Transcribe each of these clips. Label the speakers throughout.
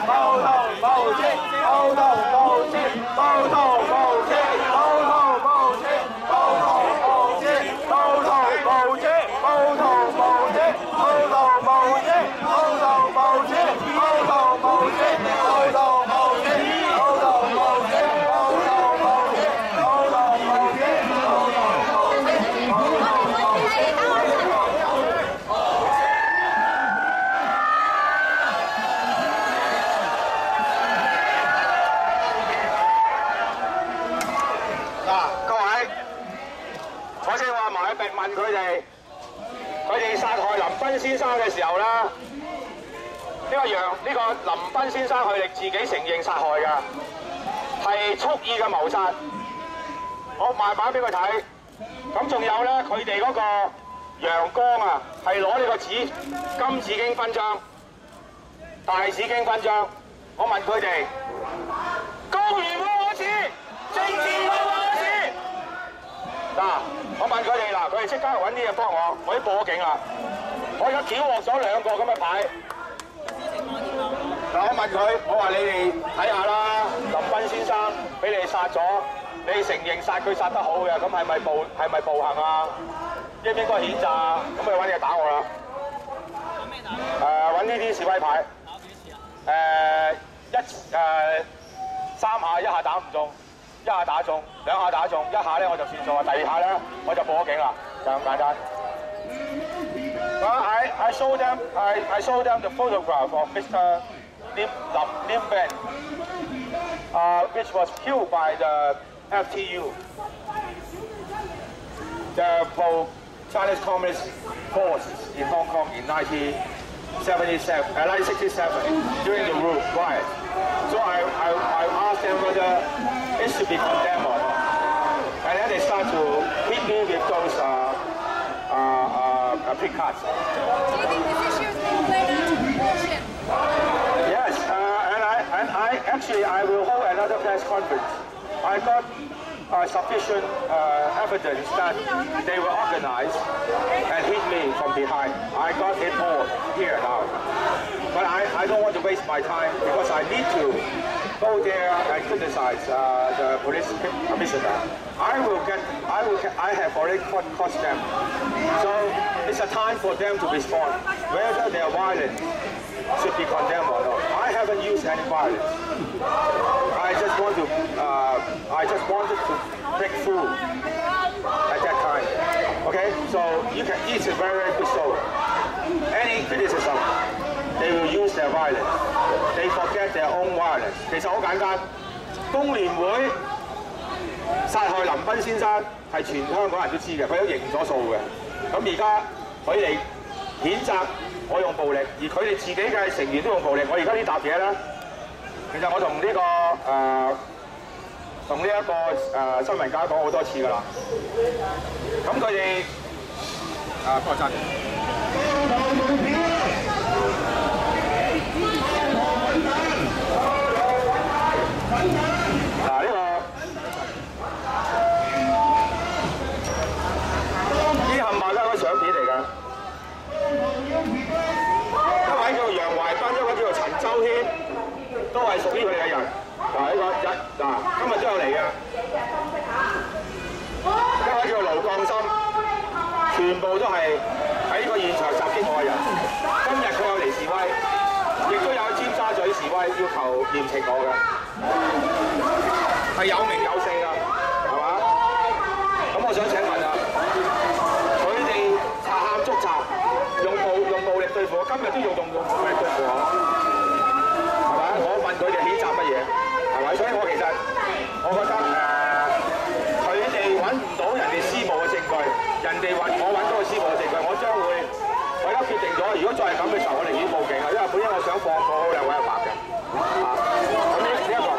Speaker 1: 問佢哋殺害林彬先生嘅時候咧，呢個林彬先生佢哋自己承認殺害㗎，係蓄意嘅謀殺。我慢慢俾佢睇。咁仲有咧，佢哋嗰個陽光啊，係攞呢個金紫荊勳章、大紫荊勳章。我問佢哋，公然攞錢，政治攞錢。嗱，我問佢哋嗱，佢哋即刻揾啲嘢幫我已經報咗警啦。我而家繳獲咗2個咁嘅牌。嗱，我問佢，我話你哋睇下啦，林彬先生俾你殺咗，你承認殺佢殺得好嘅，咁係咪暴行啊？應唔應該譴責啊？咁佢揾嘢打我啦。揾咩打？揾呢啲示威牌。打幾次啊？3下，1下打唔中。1下打中，2下打中，1下咧我就算數，第2下咧我就報咗警啦，就咁簡單。I showed them the photograph of Mr. Lim Ben, which was killed by the FTU, the Chinese Communist forces in Hong Kong in 1967 during the riot. So I asked them whether it should be condemned or not. And then they start to hit me with those pick cards.
Speaker 2: Do you think this issue is being played out to bullshit?
Speaker 1: Yes, and I will hold another press conference. I got sufficient evidence that they were organized and hit me from behind. I got it all here now. But I don't want to waste my time because I need to go there and criticize the police commissioner. I have already cost them. So it's a time for them to respond. Whether their violence should be condemned or not. I haven't used any violence. I just wanted to break through at that time. Okay, so it's a very, very good show. Any criticism, they will use their violence. They forget their own violence. 其實好簡單，工聯會殺害林彬先生係全香港人都知嘅，佢都認咗數嘅。咁而家佢哋譴責我用暴力，而佢哋自己嘅成員都用暴力。我而家呢沓嘢咧，其實我同呢個新聞家講好多次㗎啦。咁佢哋多謝。嗱呢啲冚唪唥都係相片嚟㗎。一位叫楊懷斌，一位叫做陳周軒，都係屬於佢哋嘅人。嗱今日都有嚟嘅。一位叫盧鋼森，全部都係喺呢個現場襲擊我嘅人。今日佢有嚟示威，亦都有尖沙咀示威，要求嚴懲我嘅，係有名有姓㗎，係嘛？咁我想請問啊，佢哋賊喊捉賊，用暴力對付我，今日都用暴力對付我，係咪？我問佢哋譴責乜嘢，係咪？所以我其實我覺得佢哋揾唔到人哋施暴嘅證據，人哋我揾到個施暴嘅證據，我而家決定咗，如果再係咁嘅時候，我寧願報警啊！因為本身我想放過好2位阿伯嘅，咁呢一個，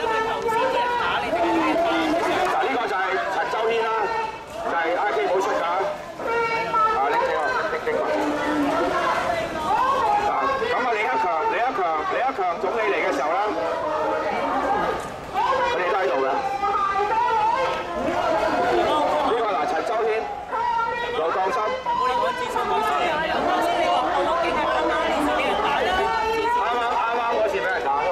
Speaker 1: 嗱呢個就係陳周軒啦，就係 I.K. 冇出㗎，拎呢個拎埋。咁啊李克強總理嚟嘅時候咧，佢哋都喺度嘅。呢個嗱陳周軒、盧鋼森。啱啱嗰次俾人打。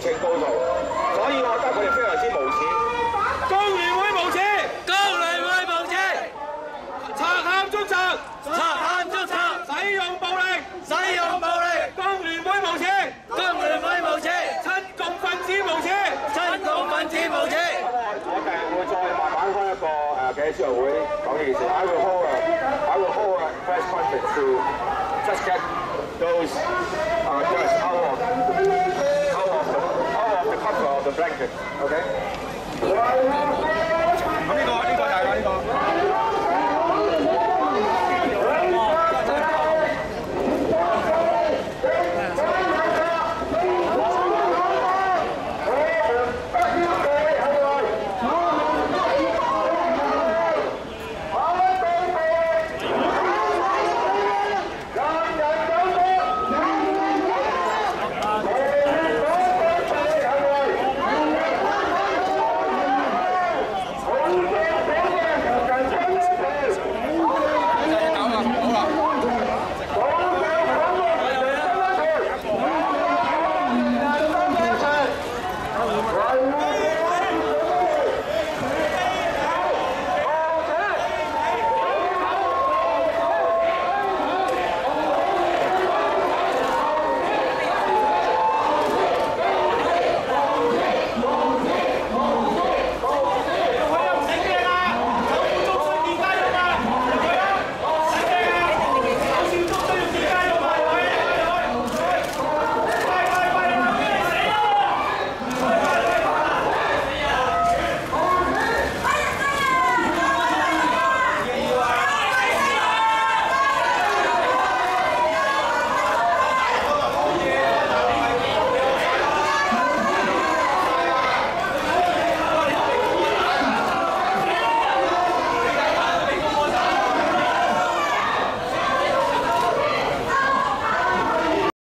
Speaker 1: 情報道，所以我覺得佢哋非常之無恥。工聯會無恥，
Speaker 3: 工聯會無恥，
Speaker 1: 賊喊捉賊，
Speaker 3: 賊喊捉賊，
Speaker 1: 使用暴力，
Speaker 3: 使用暴力，
Speaker 1: 工聯會無恥，
Speaker 3: 工聯會無恥，
Speaker 1: 親共分子無恥，
Speaker 3: 親共分子無恥。
Speaker 1: 我哋會再慢慢開一個記者招待會講呢件事。I will hold a press conference to just get those guys out of the cover of the blanket. Okay.